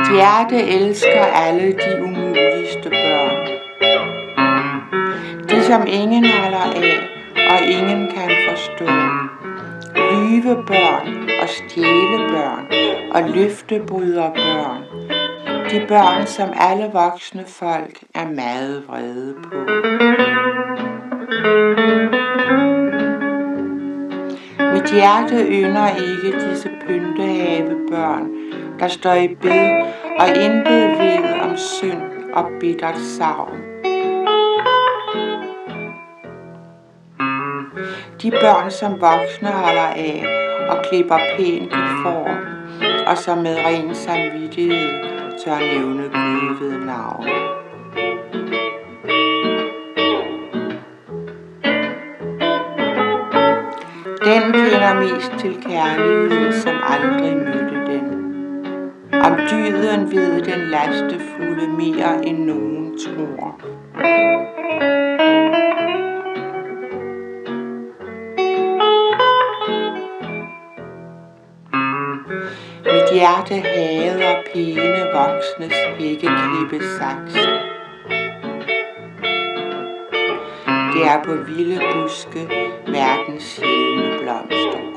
Mit hjerte elsker alle de umuligste børn. De som ingen holder af, og ingen kan forstå. Lyvebørn og stjælebørn og løftebryderbørn. De børn, som alle voksne folk er meget vrede på. Mit hjerte ynder ikke disse pyntehavebørn, der står i bed og intet ved om synd og bittert savn. De børn, som voksne holder af og klipper pænt i får, og som med ren samvittighed tør nævne Gud ved navn. Den kender mest til kærlighed, som aldrig mødte den. Om dyden ved den lastefulde mere end nogen tror. Mit hjerte hader pæne voksnes hækkeklippesaks. Det er på vilde buske verdens sjældne blomster.